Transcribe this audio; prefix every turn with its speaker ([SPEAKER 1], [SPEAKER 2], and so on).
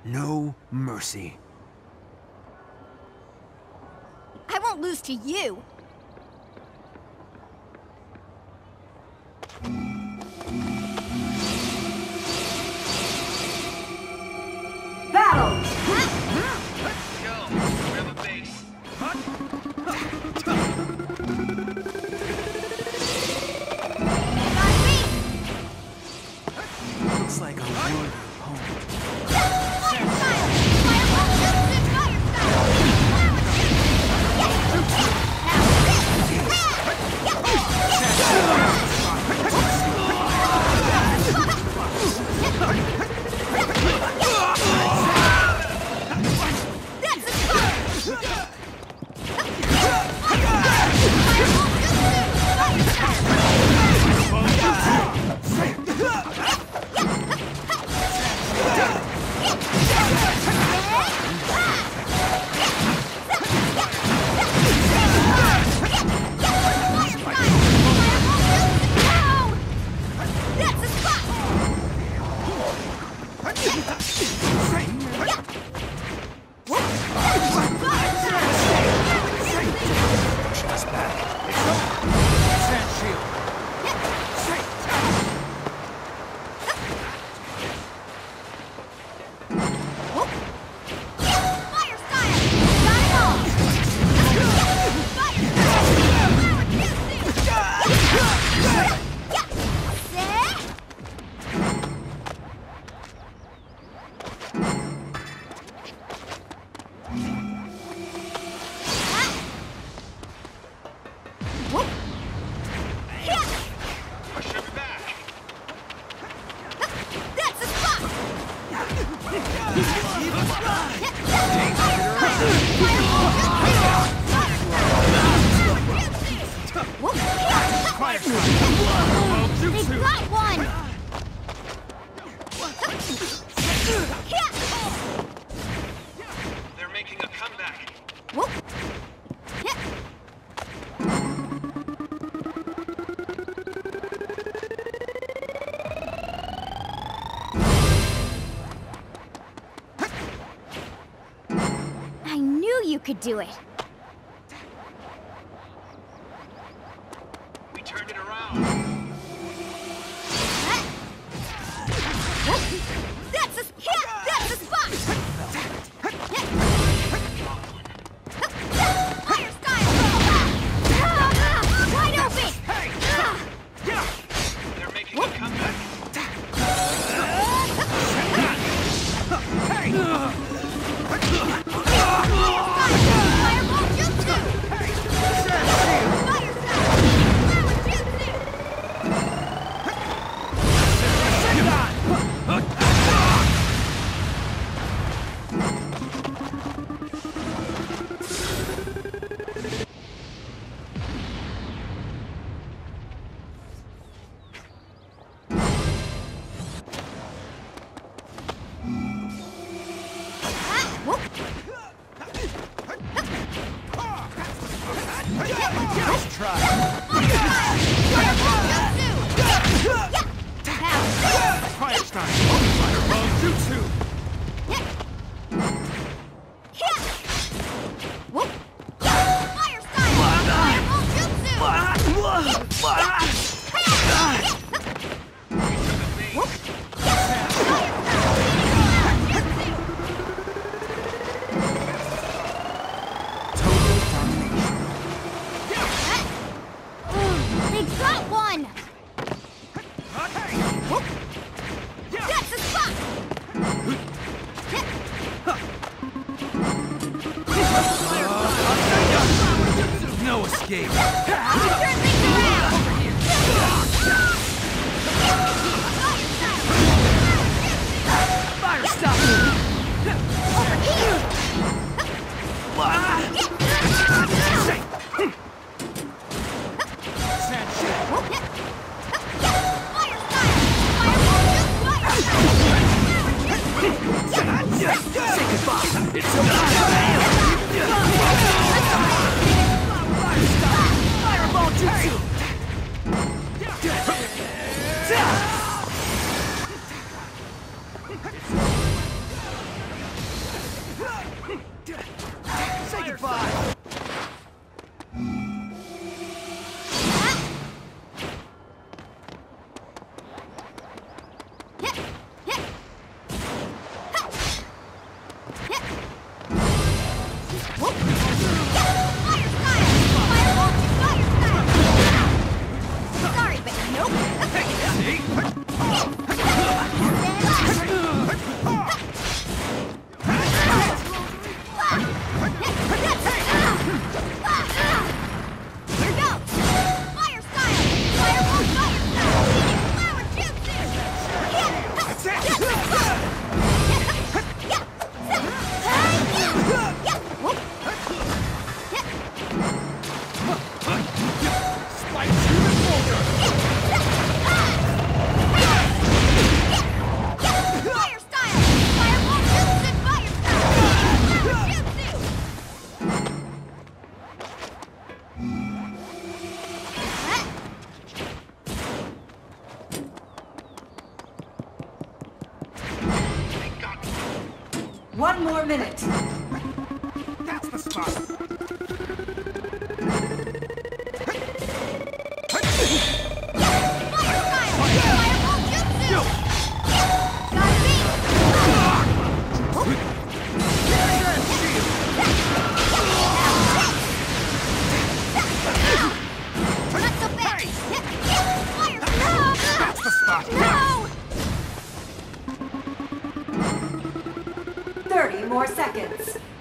[SPEAKER 1] No mercy.
[SPEAKER 2] I won't lose to you.
[SPEAKER 3] Battle!
[SPEAKER 4] Let's go. We have a base.
[SPEAKER 1] Looks like a worthy opponent.
[SPEAKER 2] Fire style! Fireball jutsu! Fire style! That's a spot! That's a spot!
[SPEAKER 1] Just back. Sand shield.
[SPEAKER 2] Fire style! Got it all! Fire
[SPEAKER 4] Push him back.
[SPEAKER 2] That's a spot! They've got one!
[SPEAKER 4] They're making a comeback.
[SPEAKER 2] I knew you could do it!
[SPEAKER 4] We turned it around.
[SPEAKER 2] That's a spot! Fire style! Wide open!
[SPEAKER 4] They're making a comeback.
[SPEAKER 2] Fireball jutsu! Fire style! Jutsu!
[SPEAKER 1] Let's try. Fire style. Fireball jutsu.
[SPEAKER 2] Fire style! Fireball jutsu!
[SPEAKER 1] Total domination.
[SPEAKER 2] They've got one! That's a spot!
[SPEAKER 1] No escape.
[SPEAKER 2] Turn things around!
[SPEAKER 1] Fire style.
[SPEAKER 2] Over here!
[SPEAKER 1] Sand shield.
[SPEAKER 2] Fire style! Fireball jutsu!
[SPEAKER 1] Say goodbye. It's over. Fire style. Fireball jutsu.
[SPEAKER 2] Sorry, but nope. Here goes! Fire style! Firewall fire style! Flower jutsu!
[SPEAKER 1] Spike through the shoulder!
[SPEAKER 2] Fire style! Firewall jutsu! Fire style! Flower jutsu!
[SPEAKER 3] One more minute.
[SPEAKER 1] That's the spot!
[SPEAKER 2] Fire style! Firewall jutsu! Got me! Not so fast! Fire style!
[SPEAKER 1] That's the spot!
[SPEAKER 2] No!
[SPEAKER 3] 30 more seconds.